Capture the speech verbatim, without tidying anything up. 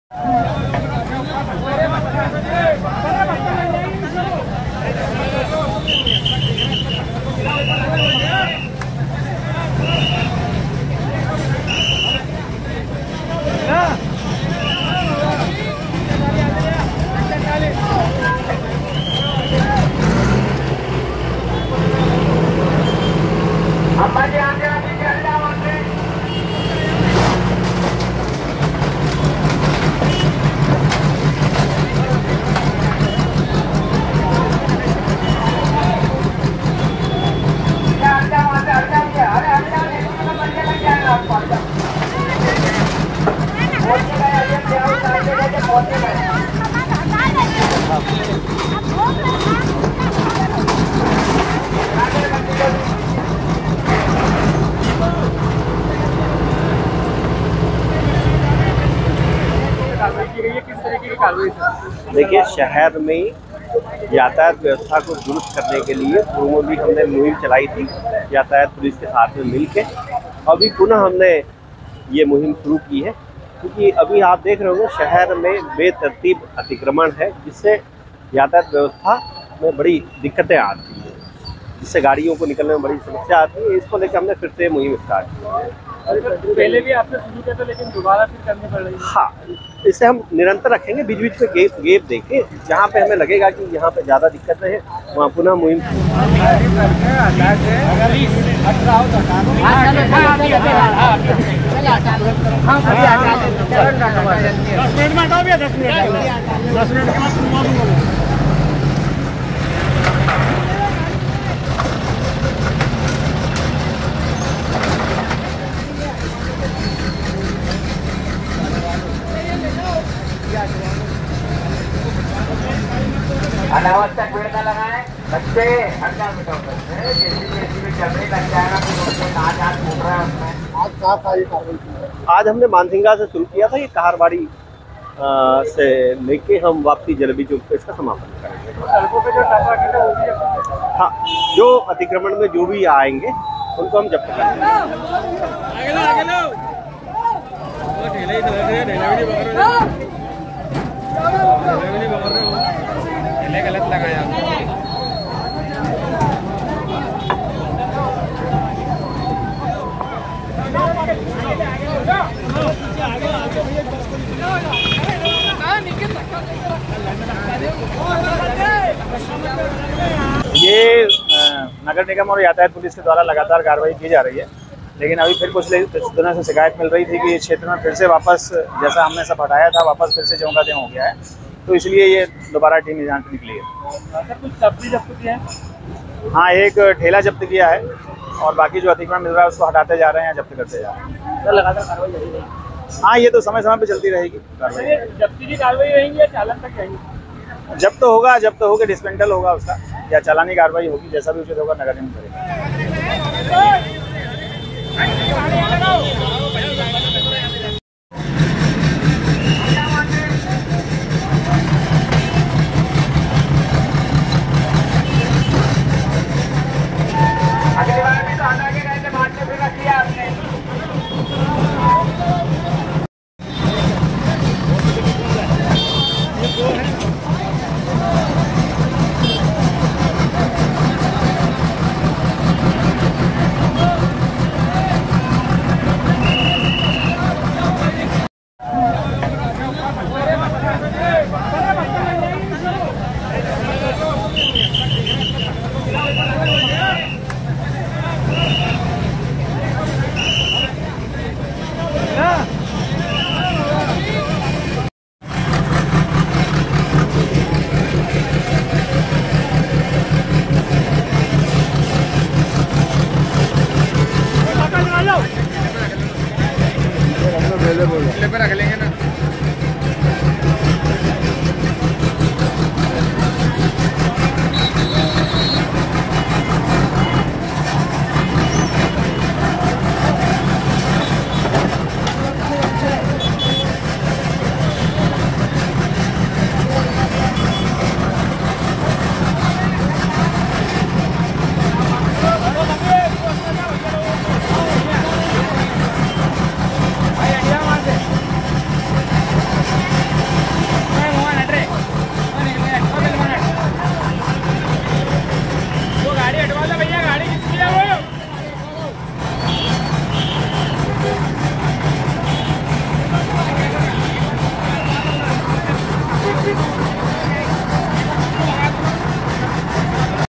देखिए, शहर में यातायात व्यवस्था को दुरुस्त करने के लिए पूर्व में भी हमने मुहिम चलाई थी यातायात पुलिस के साथ में मिलकर। अभी पुनः हमने ये मुहिम शुरू की है क्योंकि अभी आप देख रहे होंगे शहर में बेतरतीब अतिक्रमण है, जिससे यातायात व्यवस्था में बड़ी दिक्कतें आती हैं, जिससे गाड़ियों को निकलने में बड़ी समस्या आती है। इसको लेकर हमने फिर से मुहिम स्टार्ट की है। पहले भी आपने शुरू किया था लेकिन दोबारा फिर करनी पड़ रही है। हाँ, इसे हम निरंतर रखेंगे, बीच बीच में गेप गेप देखें, जहाँ पे हमें लगेगा कि यहाँ पे ज़्यादा दिक्कत है वहाँ पुनः मुहिम। अनावश्यक भीड़ न लगाएं, बच्चे हल्का मिटाओ करते हैं, जैसे जैसे भी चलने लग जाएगा तो उसमें नाच आज घूम रहा है उसमें। आज कहाँ सारी कार्रवाई? आज हमने मानसिंगा से शुरू किया था, ये कहारबाड़ी से लेके हम वापसी जलेबी चौक पे इसका समापन करेंगे। सड़कों पे जो ट्रैफिक है वो भी, हाँ, जो अतिक्रमण में जो भी आएंगे उनको हम जब्त करेंगे। गलत लगाया ये नगर निगम और यातायात पुलिस के द्वारा लगातार कार्रवाई की जा रही है, लेकिन अभी फिर कुछ दिनों से शिकायत मिल रही थी कि इस क्षेत्र में फिर से वापस जैसा हमने सब हटाया था वापस फिर से चौंका दें हो गया है, तो इसलिए ये दोबारा टीम जांच निकली है। सर कुछ जब्त भी जब्त किया है? हाँ, एक ठेला जब्त किया है और बाकी जो अतिक्रमण मिल रहा है उसको हटाते जा रहे हैं, जब्त करते जा रहे हैं। सर लगातार कार्रवाई जारी रहेगी? हाँ, ये तो समय समय पे चलती रहेगी कार्रवाई। जब्ती की कार्रवाई रहेगी या चालान तक जाएंगे? जब्त तो होगा, जब्त तो होगा, डिस्पेंडल होगा उसका या चालानी कार्रवाई होगी, जैसा भी उचित होगा नगर निगम करेगा।